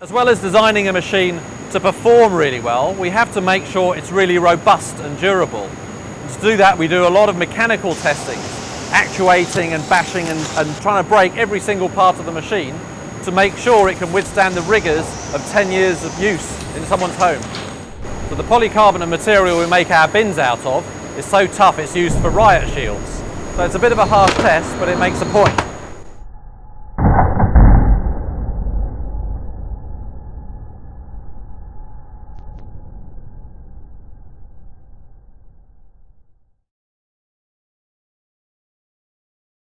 As well as designing a machine to perform really well, we have to make sure it's really robust and durable. And to do that, we do a lot of mechanical testing, actuating and bashing and trying to break every single part of the machine to make sure it can withstand the rigours of 10 years of use in someone's home. So the polycarbonate material we make our bins out of is so tough it's used for riot shields. So it's a bit of a harsh test, but it makes a point.